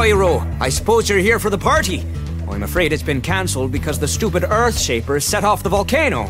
Poirot. I suppose you're here for the party. I'm afraid it's been cancelled because the stupid Earthshaper set off the volcano.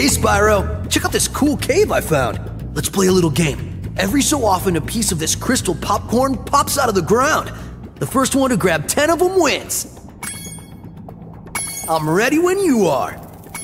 Hey, Spyro. Check out this cool cave I found. Let's play a little game. Every so often, a piece of this crystal popcorn pops out of the ground. The first one to grab 10 of them wins. I'm ready when you are.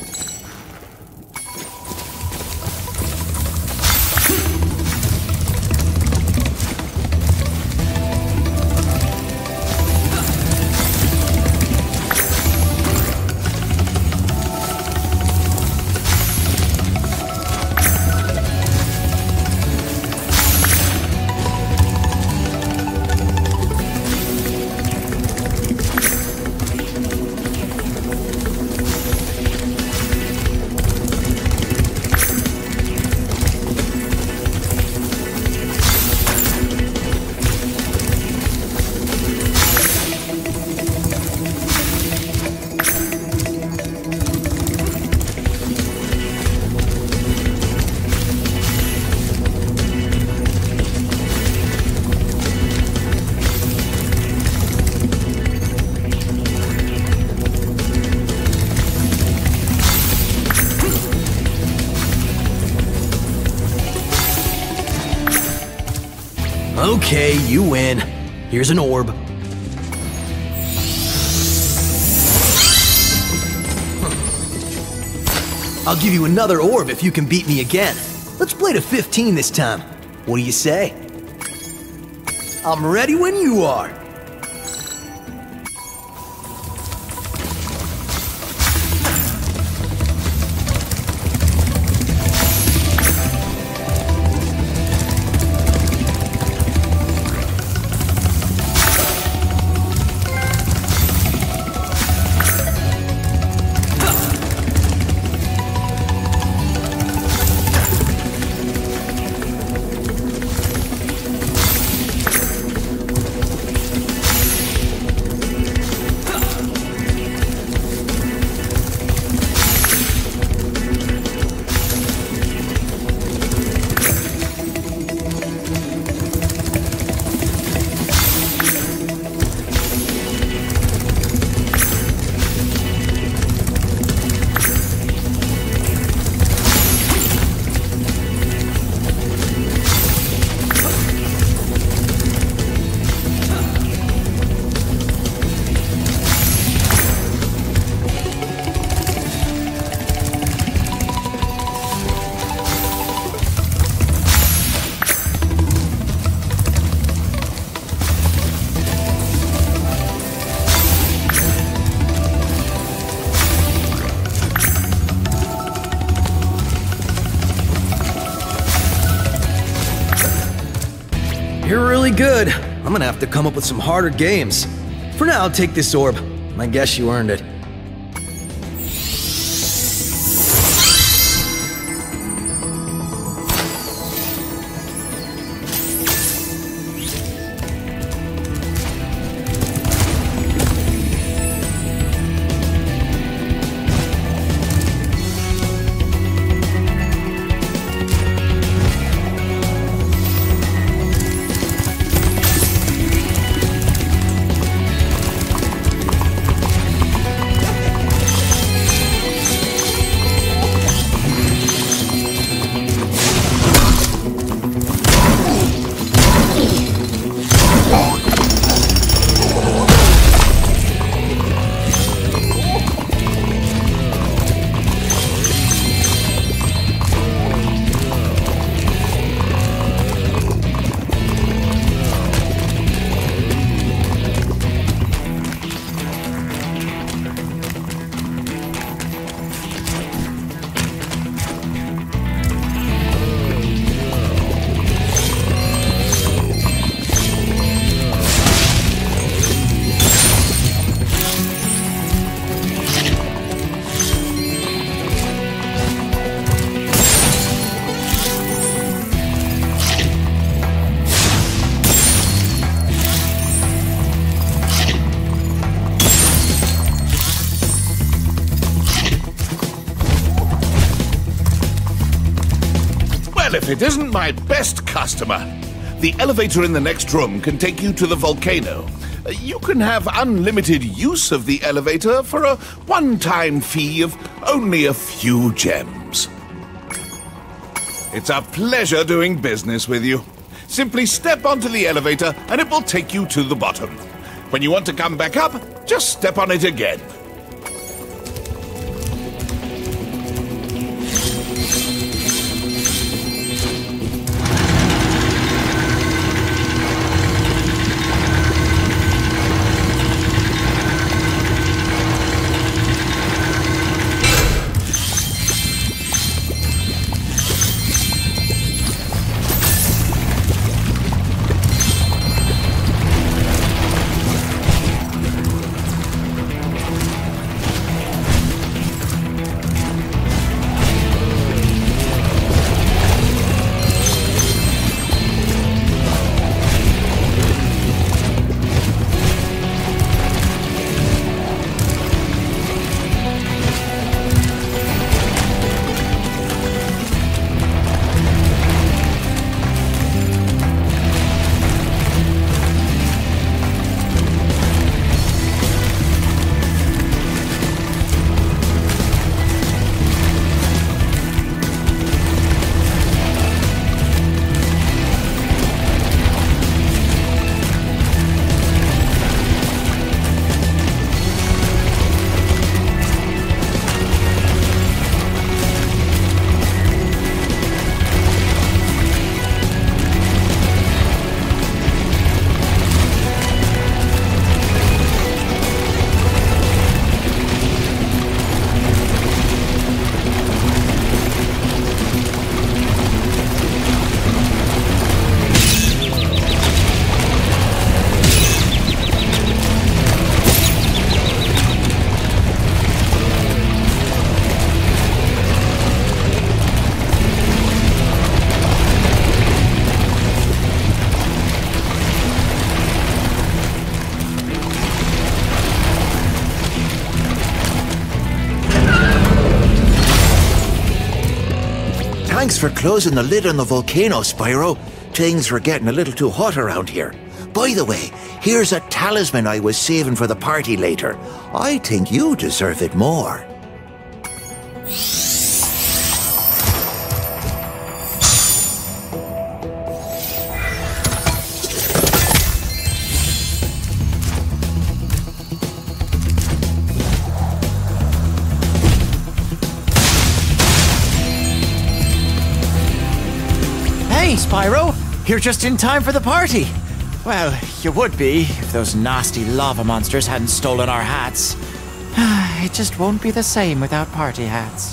Okay, you win. Here's an orb. I'll give you another orb if you can beat me again. Let's play to 15 this time. What do you say? I'm ready when you are. You're really good. I'm gonna have to come up with some harder games. For now, take this orb. I guess you earned it. Well, if it isn't my best customer. The elevator in the next room can take you to the volcano. You can have unlimited use of the elevator for a one-time fee of only a few gems. It's a pleasure doing business with you. Simply step onto the elevator and it will take you to the bottom. When you want to come back up, just step on it again. Thanks for closing the lid on the volcano, Spyro. Things were getting a little too hot around here. By the way, here's a talisman I was saving for the party later. I think you deserve it more. Hey, Spyro! You're just in time for the party! Well, you would be if those nasty lava monsters hadn't stolen our hats. It just won't be the same without party hats.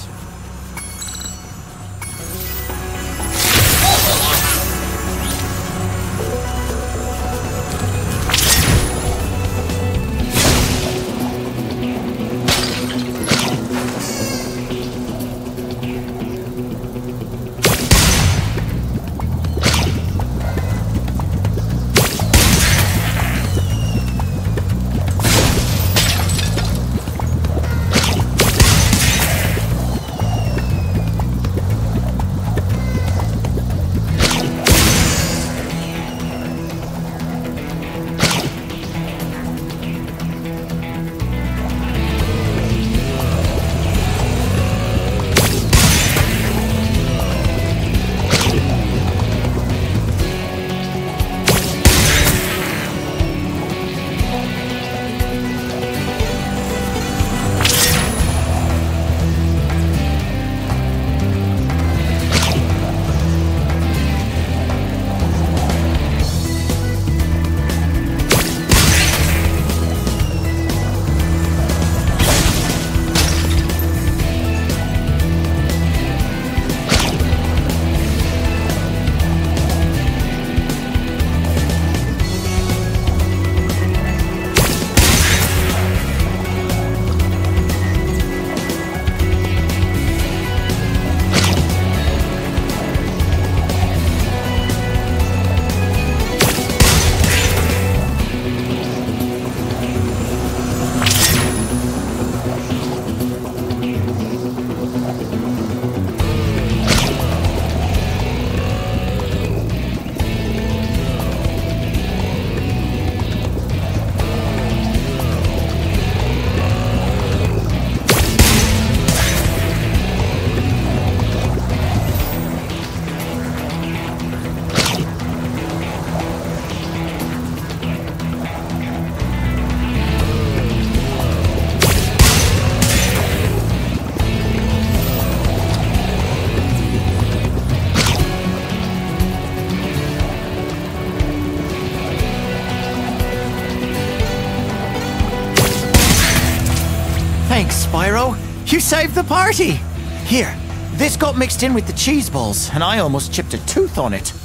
Thanks, Spyro. You saved the party. Here, this got mixed in with the cheese balls, and I almost chipped a tooth on it.